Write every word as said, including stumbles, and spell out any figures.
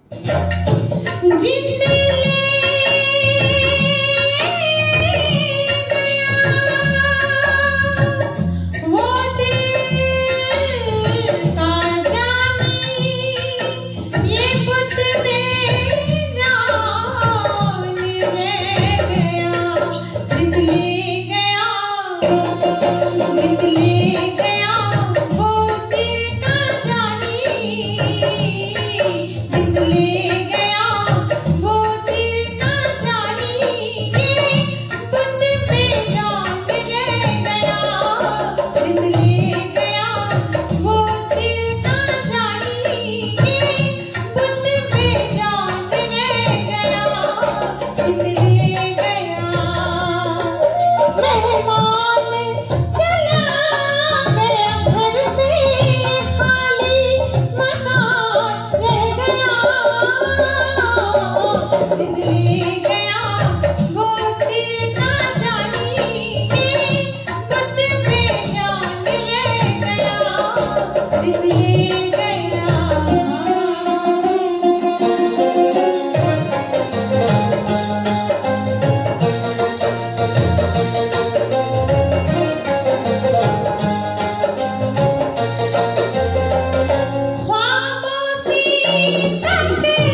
जिंद ले गया वो दिल का जानी, ये बुत में जान ले गया। जिंद ले गया, जिंद ले गया वो दिल का जानी, जिंद ले गया वो दिल का जानी, ये बुत में जान ले गया। जिंद ले गया वो दिल का जानी, ये बुत में जान ले गया। जिंद ले गया मेहमान चला गया घर से, खाली मकान रह गया। जिंद ले गया वो दिल का जानी, ये बस में जान ले गया। जिंद ले गया। ख्वाबों से तक